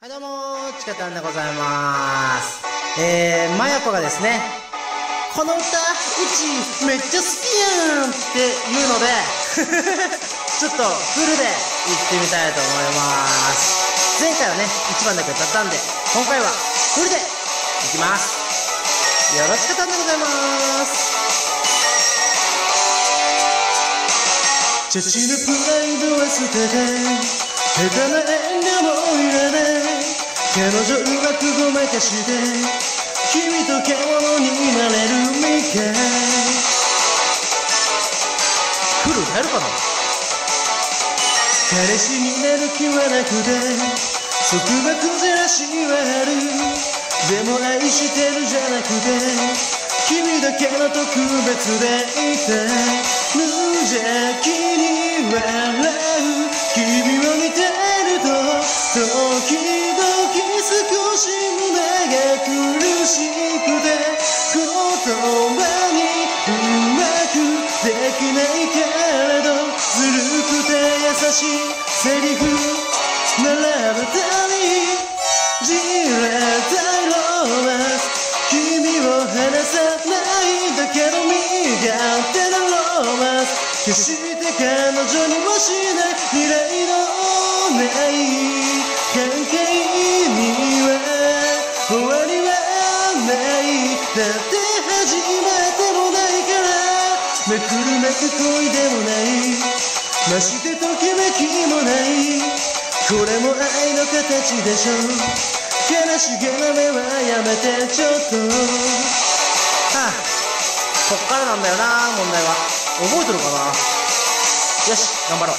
はいどうもー、ちかたんでございます。まやこがですね、この歌、うちめっちゃ好きやんって言うので、ちょっとフルで言ってみたいと思います。前回はね、1番だけ歌ったんで、今回はフルでいきます。よろしくたんでございます。チャチのプライドは捨てて下手な遠慮もいらない彼女うまくごまかして君と獣になれるみたいフル歌えるかな。彼氏になる気はなくて束縛じらしはあるでも愛してるじゃなくて君だけの特別でいたい無邪気に笑う君を見てると時々少し胸が苦しくて言葉にうまくできないけれどずるくて優しいセリフ並べたりじれたいロマンス君を離さないだけど身勝手なロマンス決して彼女にはしない未来のない関係には終わりはないだって始まってもないからめくるめく恋でもないましてときめきもないこれも愛の形でしょ悲しげな目はやめてちょっとこっからなんだよな問題は覚えてるかな。よし頑張ろう。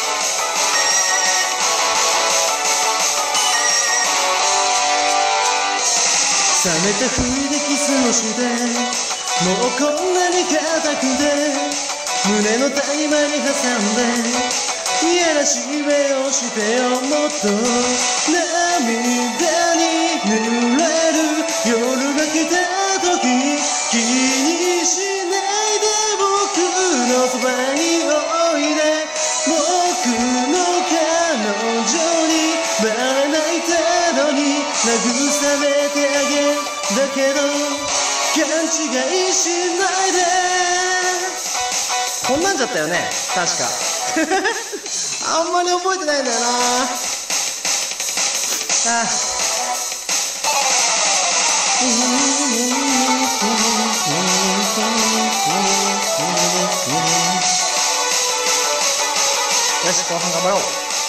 冷めたふりでキスをしてもうこんなに固くて胸の谷間に挟んでいやらしい目をしてよもっと涙に濡れる夜が来た時気にしないで僕のそばにおいで僕の彼女にバレない程度に慰めてあげるだけど勘違いしないでこんなんじゃったよね確かあんまり覚えてないんだよなよし後半頑張ろう。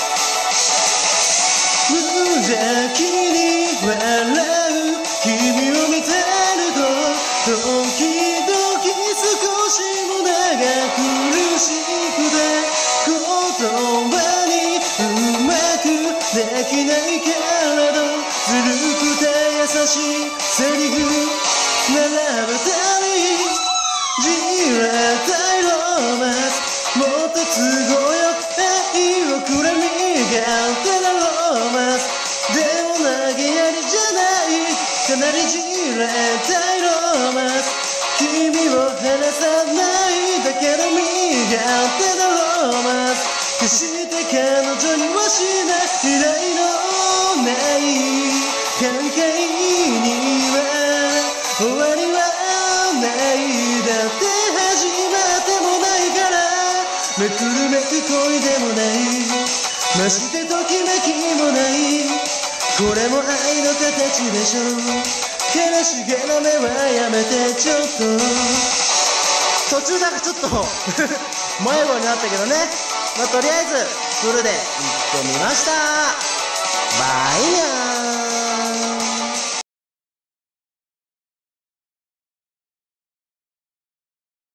無邪気に笑う君を見てると時々少し胸が苦しくて言葉にうまくできないけれどずるくて優しいセリフ並べたりじれたいロマンスもっと都合よく愛をくれ身勝手なロマンスでも投げやりじゃないかなりじれたいロマンス君を離さないだけど身勝手なロマンス決して彼女にはしない未来のない関係には終わりはないだって始まってもないからめくるめく恋でもないましてときめきもないこれも愛の形でしょ悲しげな目はやめてちょっと途中なんかちょっと迷子になったけどねとりあえずフルでいってみました。バイニャー。